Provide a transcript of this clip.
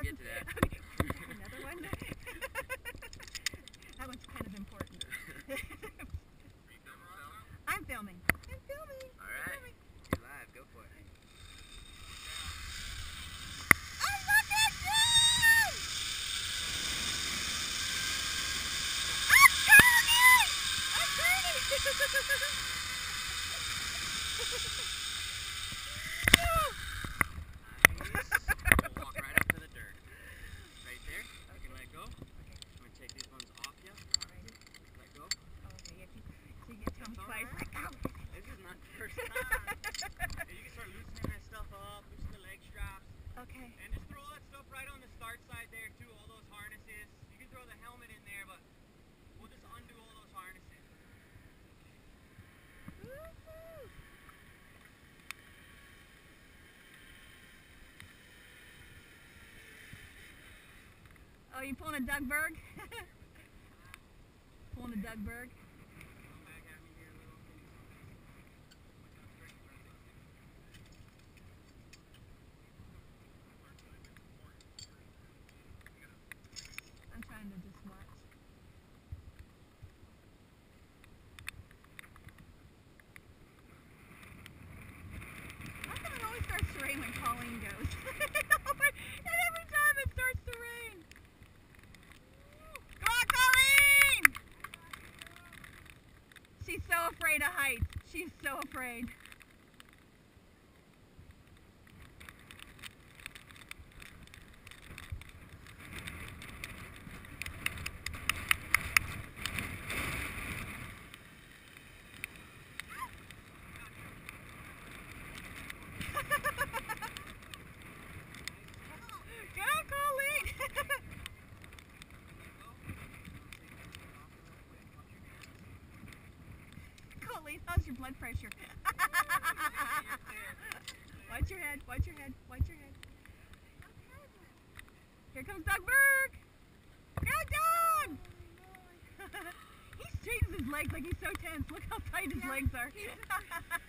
get to that. Okay. Another one. That one's kind of important. I'm filming. I'm filming. All right. You're live. Go for it. Oh, look at you! I'm turning! I'm turning! Walk right up to the dirt. Right there. You can let go. Okay. I'm going to take these ones off you. Alrighty. Let go. Oh, okay, so you can tell me twice. Let go. This is not the first time. And you can start loosening that stuff up, loosen the leg straps. Okay. And just throw that stuff right on the start side there too, all those harnesses. You can throw the helmet in there, but we'll just undo all those harnesses. Woohoo! Oh, you pulling a Doug Berg? Pulling a Doug Berg? Come back at me here a little. I'm trying to just watch. How come it always starts to rain when Colleen goes? And every time it starts to rain. Come on, Colleen! She's so afraid of heights. She's so afraid. Go, Colleen! Colleen, how's your blood pressure? Watch your head, watch your head, watch your head. Here comes Doug Berg! Go, Doug! He straightens his legs like he's so tense. Look how tight his legs are.